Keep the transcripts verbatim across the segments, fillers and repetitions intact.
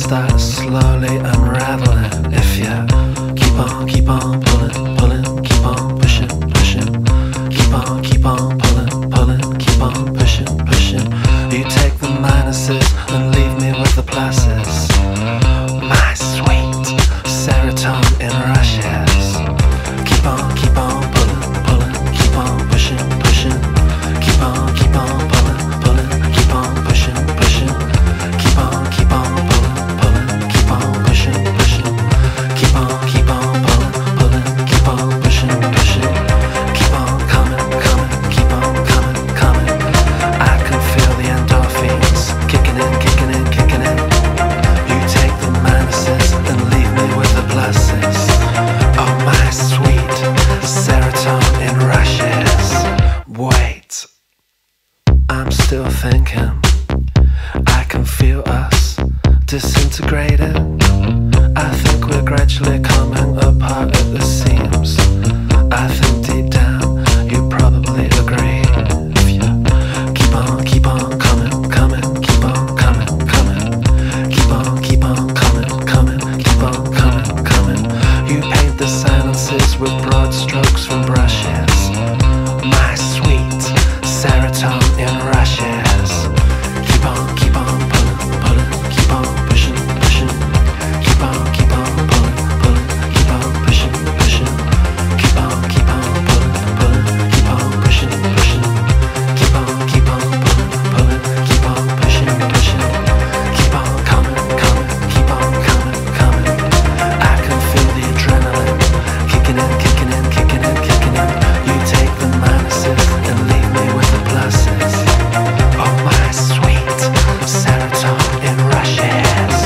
start slowly unraveling. If you keep on, keep on pulling, pulling, keep on pushing, pushing, keep on, keep on pulling, pulling, keep on pushing, pushing. You take the minuses and leave me with the pluses. My sweet serotonin in rushes. Keep on, keep on pulling, pulling, keep on pushing, pushing, keep on, keep on pulling, pulling, keep on pushing, pushing, keep on, keep on pulling, pulling, keep on pushing, pushing, keep on, keep on pulling, pulling, keep on pushing, pushing, keep on coming, coming, keep on coming, coming. I can feel the endorphins kicking in, kicking in, kicking in. You take the minuses and leave me with the pluses. Oh my sweet serotonin in rushes. Wait, I'm still thinking. I can feel us disintegrating. I think we're gradually coming apart at the seams. I think deep down you probably agree. If you keep on, keep on coming, coming, keep on coming, coming, keep on, keep on coming, coming, keep on coming, coming. You paint the silences with broad strokes from brushes. My sweet serotonin in rushes. Keep on, keep on pulling, pulling, keep on pushing, pushing, keep on, keep on pulling, pulling, keep on pushing, pushing, keep on, keep on pulling, pulling, keep on pushing, pushing, keep on, keep on pulling, pulling, keep on pushing, pushing, keep on coming, coming, keep on coming, coming. I can feel the adrenaline kicking in, kicking in, kicking in, kicking in. You take the minuses and leave me with the pluses. Oh my sweet serotonin in rushes.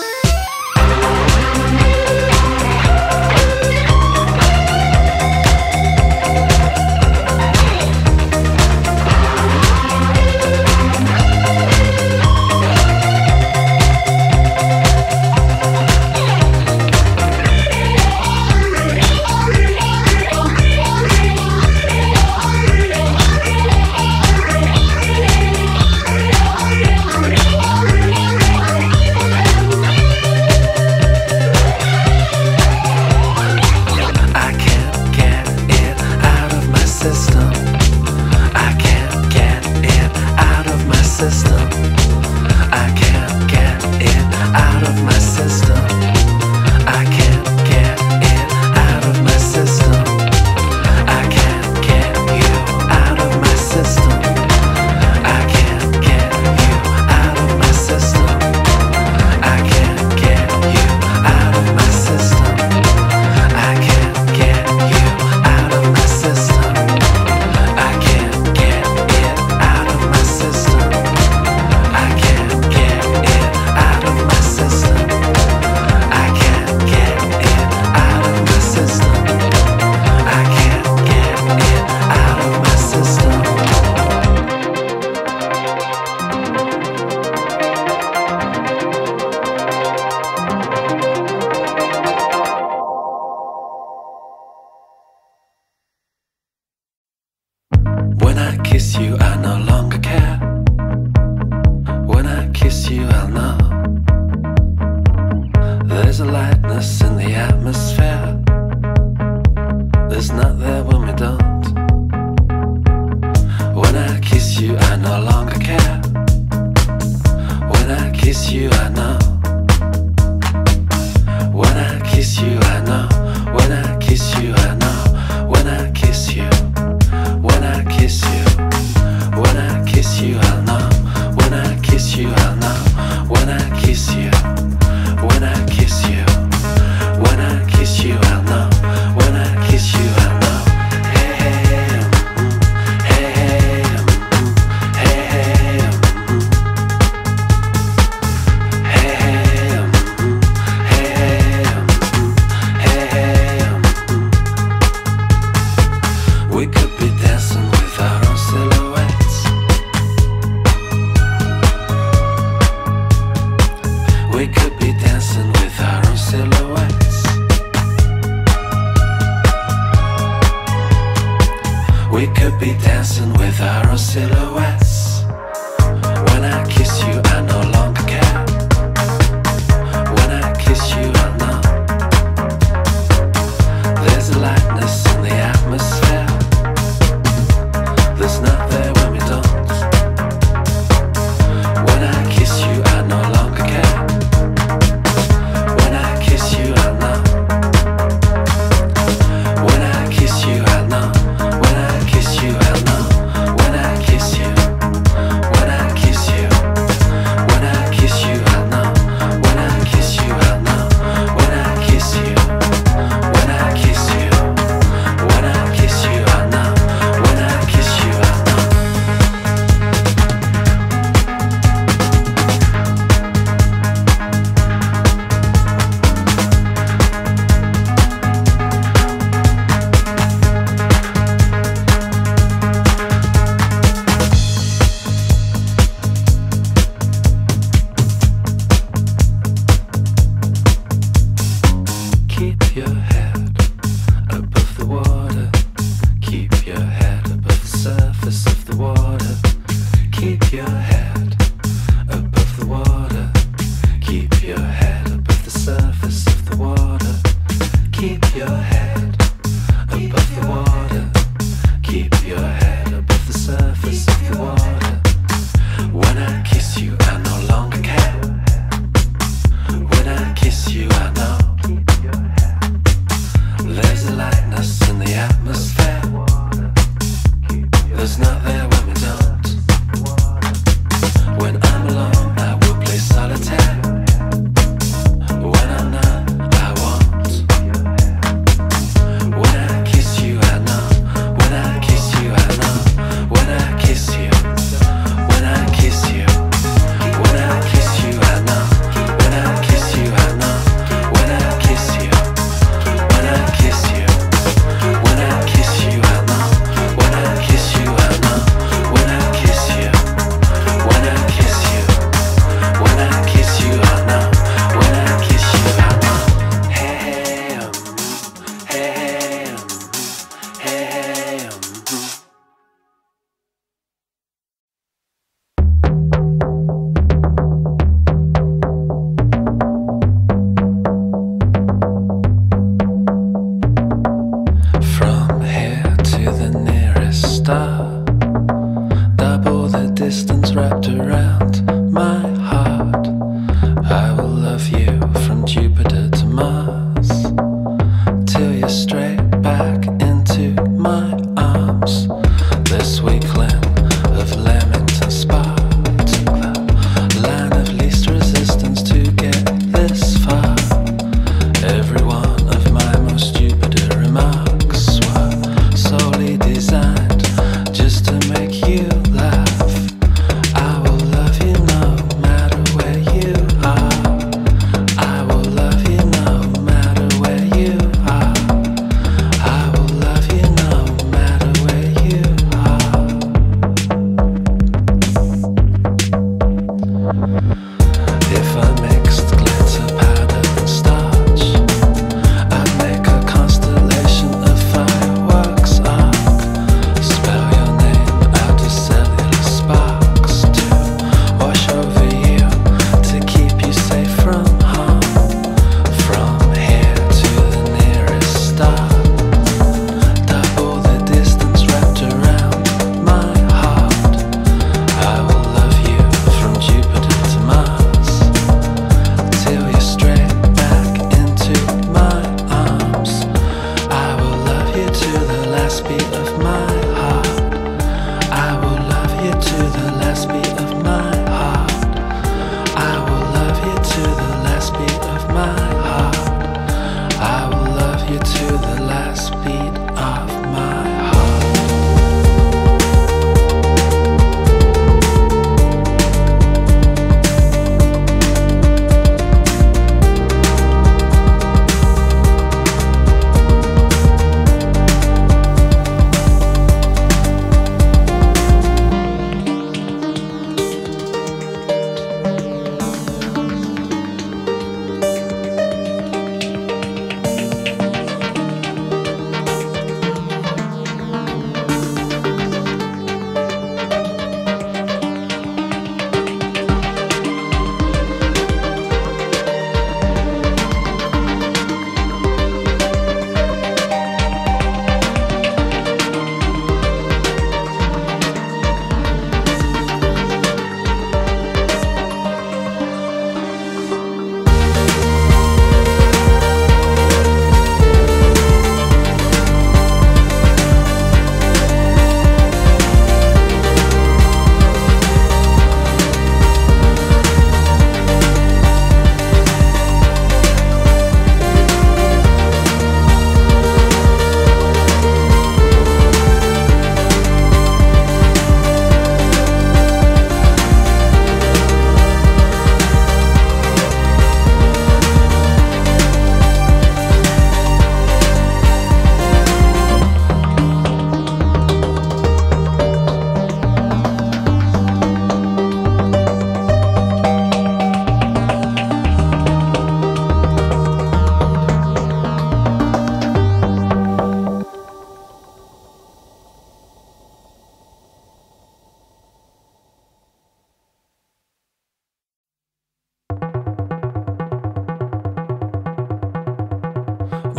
I can't get it out of my system. I can't get it out of my system. I can't get it out of my system. I can't get it out of my system. I can't get you out of my system. I can't get you out of my system. I can't get you out of my system. I can't get you out of my system. I can't get it out of my system. I can't get it out of my system. I can't get it out of my system. I can't get it out of my system. When I kiss you, I no longer care. When I kiss you, I'll know. There's a lightness in the atmosphere. There's not there when we don't. When I kiss you, I no longer care. When I kiss you, I know. When I kiss you, I know. When I kiss you, I know. When I kiss you. When I kiss you, when I kiss you, I'll know. When I kiss you, I'll know. When I kiss you, when I kiss you, when I kiss you, I'll know. When I kiss you, I'll know. Hey, hey, mm, hey, hey, mm, hey, hey, mm, hey, hey, mm, hey, hey, mm, hey, hey, mm. We could be dancing with our own silhouettes. We could be dancing with our own silhouettes. We could be dancing with our own silhouettes. When I kiss you, I no longer care.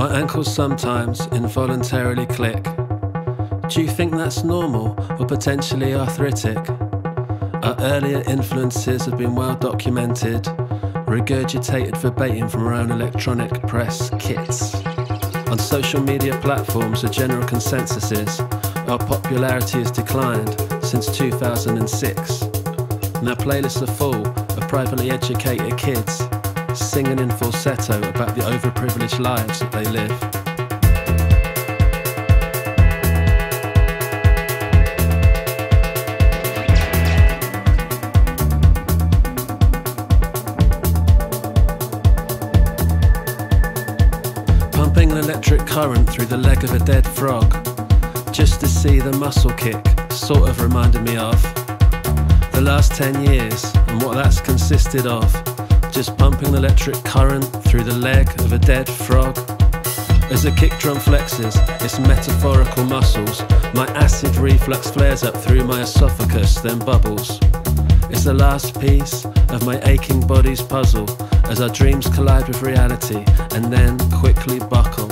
My ankles sometimes involuntarily click. Do you think that's normal or potentially arthritic? Our earlier influences have been well documented, regurgitated verbatim from our own electronic press kits. On social media platforms, the general consensus is our popularity has declined since two thousand six. And our playlists are full of privately educated kids singing in falsetto about the overprivileged lives that they live. Pumping an electric current through the leg of a dead frog, just to see the muscle kick, sort of reminded me of the last ten years and what that's consisted of. Just pumping an electric current through the leg of a dead frog. As the kick drum flexes its metaphorical muscles, my acid reflux flares up through my esophagus, then bubbles. It's the last piece of my aching body's puzzle as our dreams collide with reality and then quickly buckle.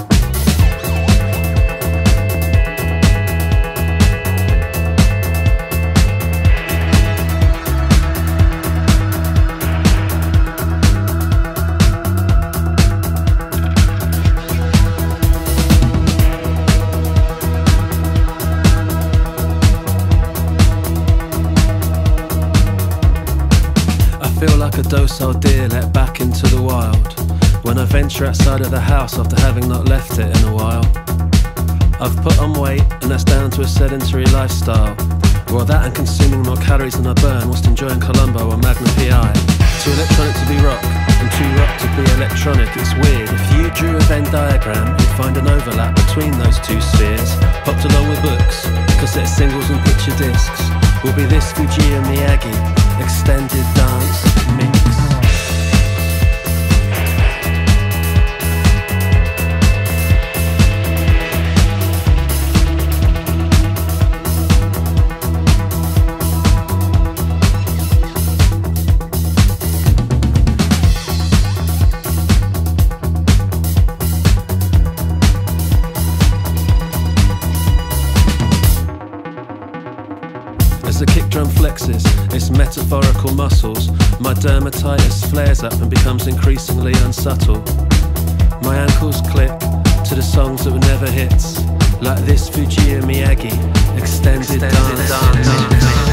I feel like a docile deer let back into the wild when I venture outside of the house after having not left it in a while. I've put on weight and that's down to a sedentary lifestyle. Well, that and consuming more calories than I burn whilst enjoying Columbo or Magnum P I. Too electronic to be rock and too rock to be electronic, it's weird. If you drew a Venn diagram, you'd find an overlap between those two spheres. Popped along with books, cassette singles and picture discs will be this Fujii Miyagi extended dance mix. As the kick drum flexes its metaphorical muscles, my dermatitis flares up and becomes increasingly unsubtle. My ankles click to the songs that were never hits, like this Fujii Miyagi extended, extended dance. dance. dance.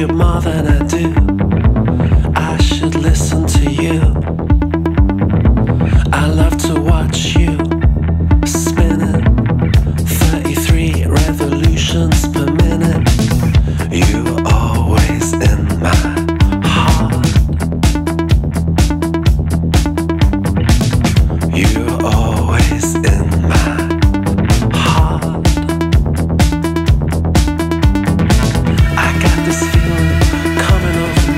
you more than I do. I should listen to you. I love to watch you spinning thirty-three revolutions per minute. You are always in my heart. You are always in my heart. I got this feeling coming over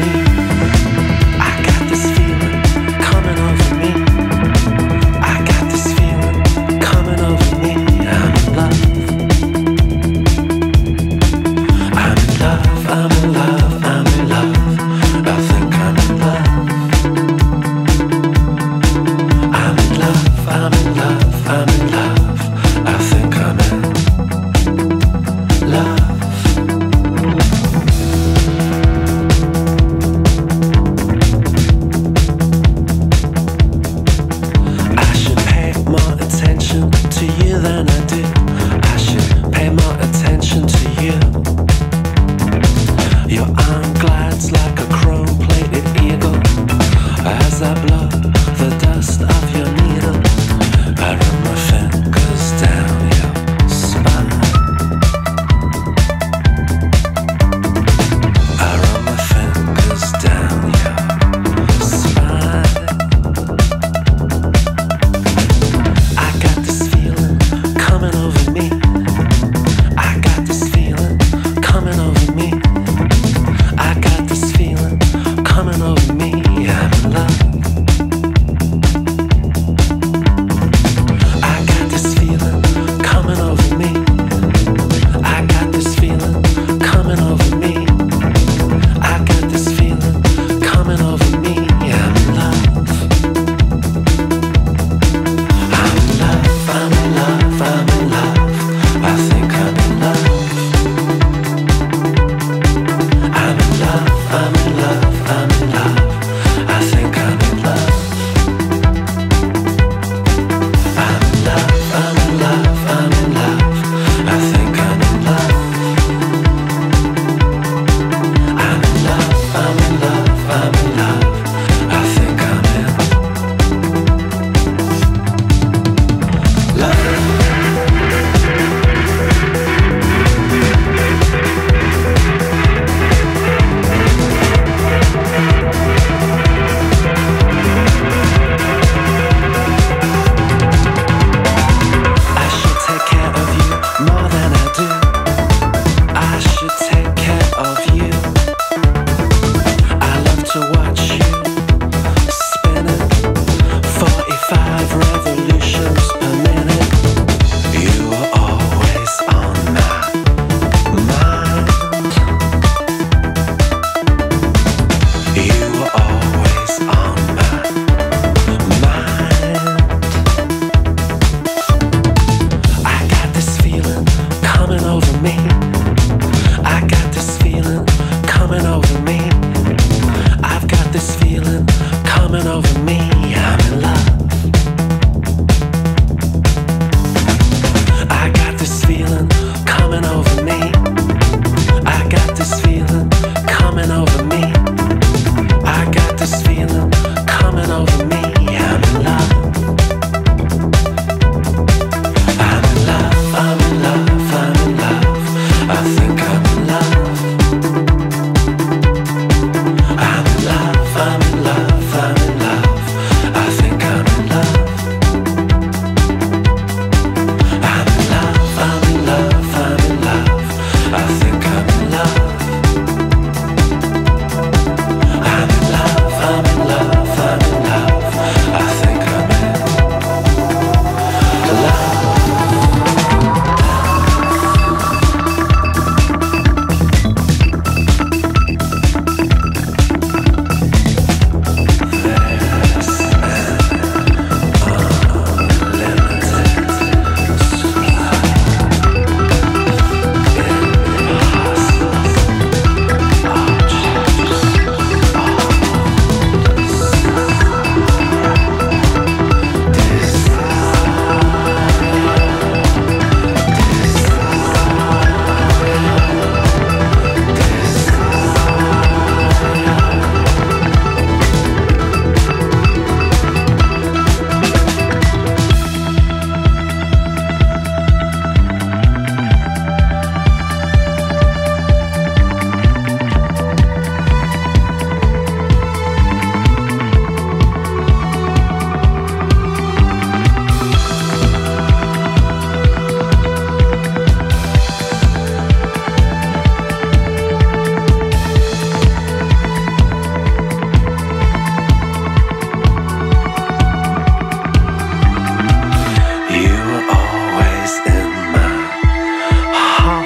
place in my heart.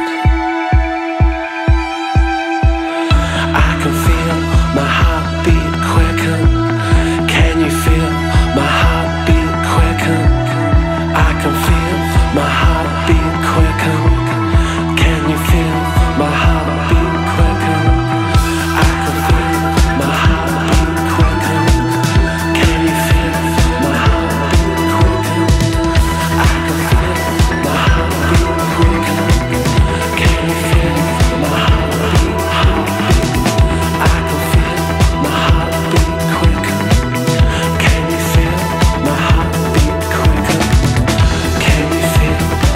I can feel my heartbeat quicken. Can you feel my heartbeat quicken? I can feel my heartbeat quicken. Can you feel my heartbeat quicken? I can feel my heartbeat quicken. Can you feel my heartbeat quicken? I can feel my heartbeat quicken. Can you feel my heartbeat heartbeat? I can feel my heartbeat quicken. Can you feel my heartbeat quicken? Can you feel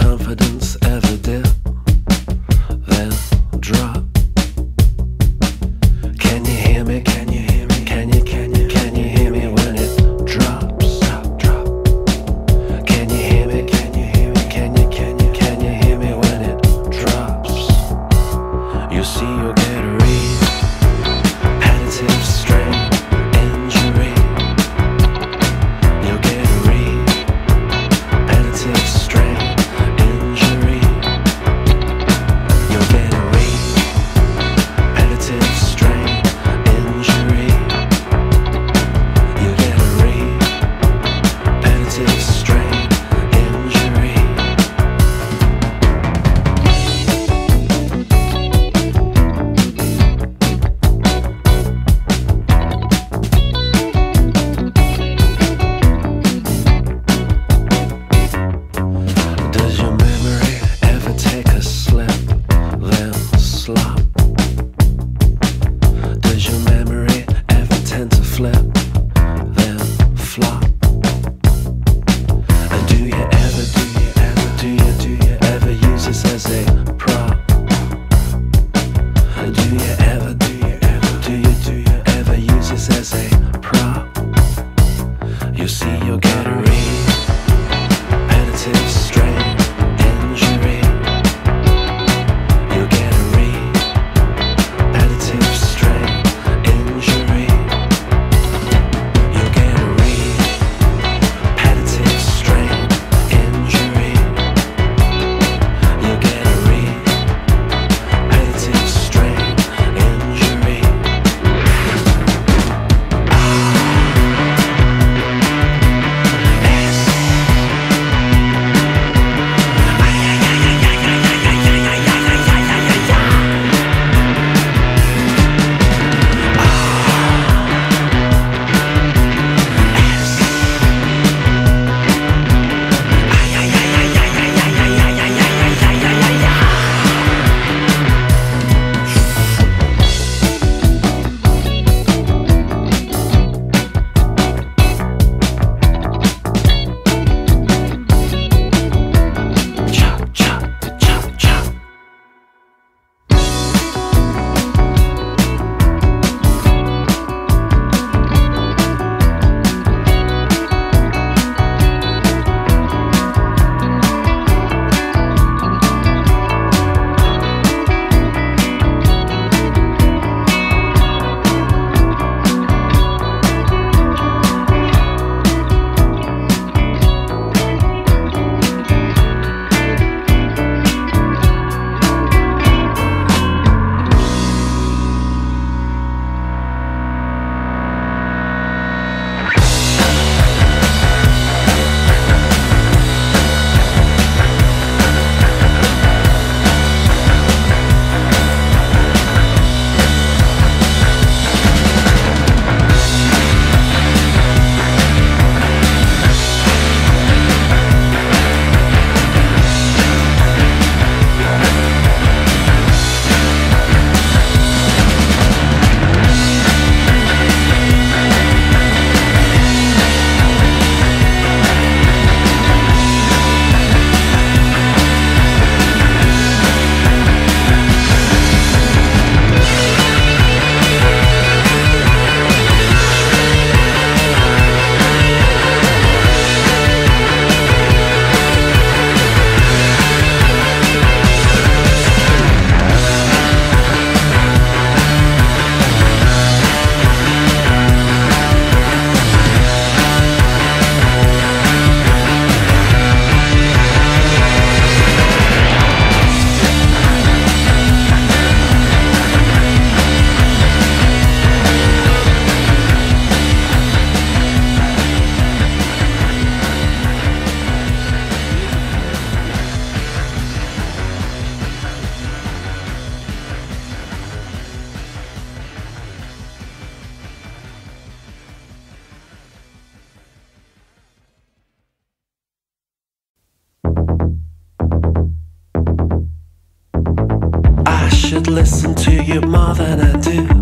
confidence ever dip, then drop? Can you hear me? Can you hear me? Can you, can you, can you hear me when it drops? Drop, drop. Can you hear me? Can you hear me? Can you, can you, can you hear me when it drops? You see, you'll get a repetitive strain injury. You'll get a repetitive strain injury. You'll get a repetitive strain injury. You'll get a repetitive strain injury. Does your memory ever take a slip, then slop? Does your memory ever tend to flip, then flop? And do you ever, do you ever, do you, do you ever use this as a prop? And do you ever, do you ever, do you, do you ever use this as a prop? You see, you'll get a repetitive strain injury. You'll get a repetitive strain injury. You'll get a repetitive strain injury. You'll get a repetitive strain injury. Chop, chop, chop, chop. I should listen to you more than I do.